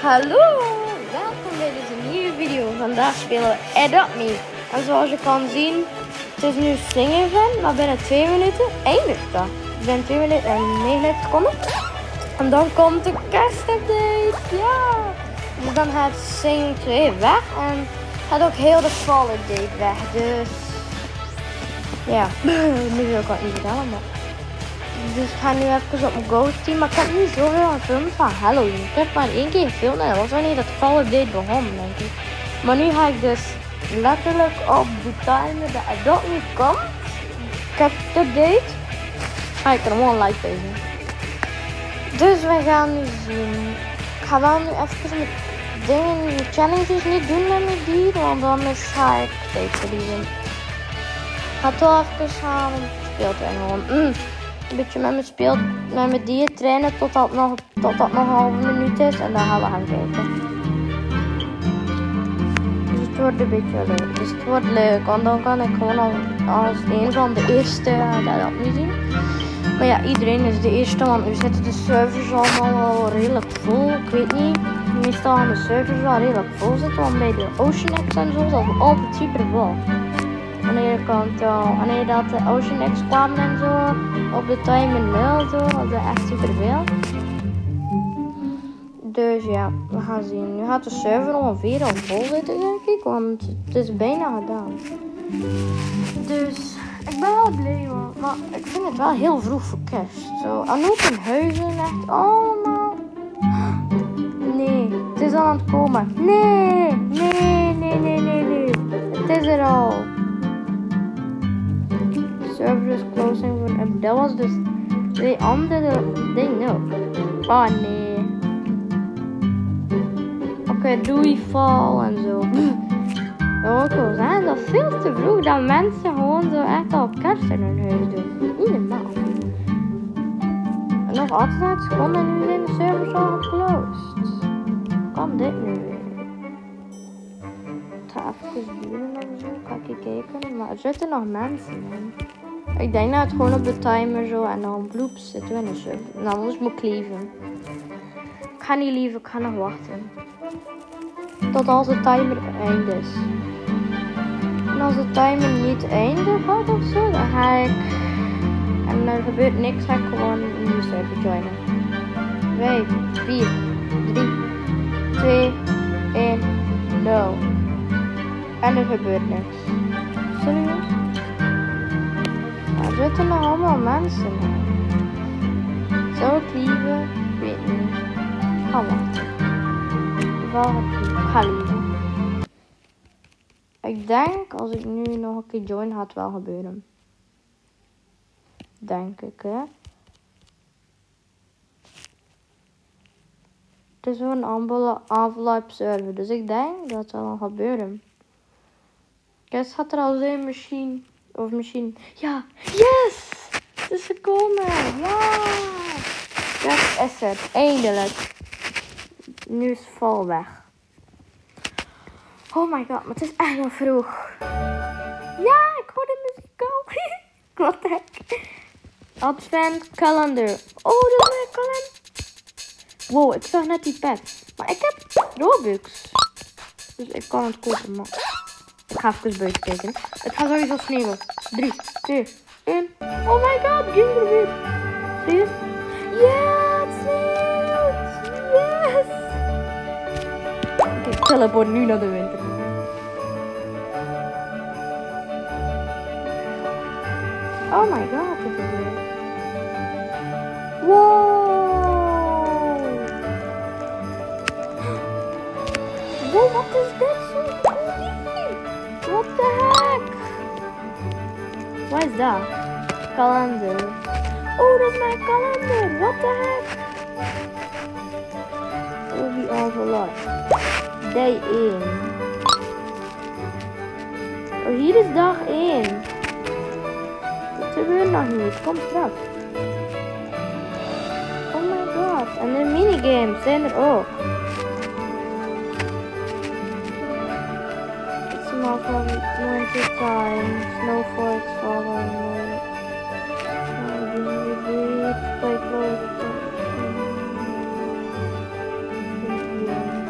Hallo, welkom bij deze nieuwe video. Vandaag spelen we Adopt Me. En zoals je kan zien, het is nu Sing-Event, maar binnen 2 minuten eindigt dat. Binnen 2 minuten en 39 seconden. En dan komt de kerstupdate, ja! Dus dan gaat Sing 2 weg en gaat ook heel de Fall update weg. Dus ja, nu wil ik het niet vertellen, maar... Dus ik ga nu even op mijn Ghost team, maar ik heb niet zoveel gefilmd van Halloween. Ik heb maar 1 keer gefilmd en dat was wanneer dat Fall update begon, denk ik. Maar nu ga ik dus letterlijk op de timer de Adopt Me komt. Update. Ga ik er gewoon live bij zien. Dus wij gaan nu zien. Ik ga wel nu even met dingen, challenges niet doen met mijn dier, want anders ga ik tijd verliezen. Ik ga toch even gaan speelt en gewoon een beetje met mijn dier trainen totdat het nog een halve minuut is en dan gaan we gaan kijken. Dus het wordt een beetje leuk. Dus het wordt leuk, want dan kan ik gewoon als een van de eerste dat niet zien. Maar ja, iedereen is de eerste, want nu zitten de servers allemaal wel redelijk vol. Ik weet niet, meestal gaan de servers wel redelijk vol zitten, want bij de Ocean X en zo, dat is altijd super vol. Wanneer dat de Ocean X kwamen en zo, op de timer 0 zo, was dat echt super veel. Dus ja, we gaan zien. Nu gaat de server ongeveer al vol zitten, denk ik, want het is bijna gedaan. Dus ik ben wel blij hoor, maar ik vind het wel heel vroeg voor kerst. Zo, en ook in huizen echt allemaal. Nee, het is al aan het komen. Nee. Het is er al. Server is closing voor een. Dat was dus de andere ding ook. Oh nee. Oké, doei Fall en zo. Dat wil ik wel zeggen, dat is veel te vroeg dat mensen gewoon zo echt al op kerst in hun huis doen. Niet normaal. En nog altijd 8 seconden en nu zijn de servers al geclosed. Kan dit nu weer? Het gaat even duren of zo, kan ik kijken. Maar er zitten nog mensen in. Ik denk dat het gewoon op de timer zo en dan bloops zitten we in de server. En anders moet ik lieven. Ik ga niet lieven, ik ga nog wachten. Tot als de timer eindigt is. En als de timer niet eindigt gaat of zo, dan ga ik... En er gebeurt niks, ga ik gewoon een nieuwe server joinen. 5, 4, 3, 2, 1, 0. En er gebeurt niks. Serieus? Er zitten nog allemaal mensen in. Zou ik liever? Ik weet niet. Ik ga wachten. Ik ga liever. Ik denk als ik nu nog een keer join gaat het wel gebeuren. Denk ik hè. Het is zo'n envelope server, dus ik denk dat het wel gebeuren. Kijk, gaat er al zijn misschien. Ja, yes! Het is gekomen! Ja! Dat is het, eindelijk. Nu is Fall weg. Oh my god, maar het is echt heel vroeg. Ja, ik hoor de muziek al. Wat de heck. Advent calendar. Oh, dat is mijn kalender. Wow, ik zag net die pet. Maar ik heb Robux. Dus ik kan het kopen, maar... Ik ga even buiten kijken. Het gaat sowieso sneeuwen. 3, 2, 1. Oh my god, gingerbread. Zie je? Ja, het sneeuwt. Yes. Oké, ik teleport nu naar de winter. Oh my god, dit is leuk. Wow. Wow, wat is dit zo cool? What the heck? Wat is dat? Kalender. Oh, dat is mijn kalender. What the heck? Oh, die envelop. Day 1. Oh, hier is dag 1. Dat gebeurt nog niet. Kom straks. Oh my god. En de minigames zijn er ook. From winter time, snowflakes falling, play close.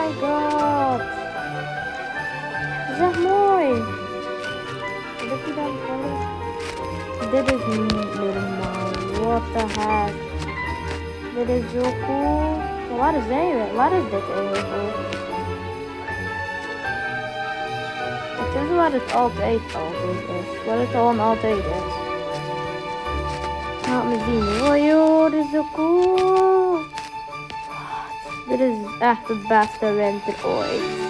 my god. Dat is echt mooi. Look at that color. Dit is niet normaal. What the heck. Dit is zo cool. Maar waar is hij? Waar is dit eigenlijk? Het is waar het altijd is. Waar het gewoon altijd is. Laat me zien. Oh joh, dit is zo cool. Dit is echt het beste winter ooit.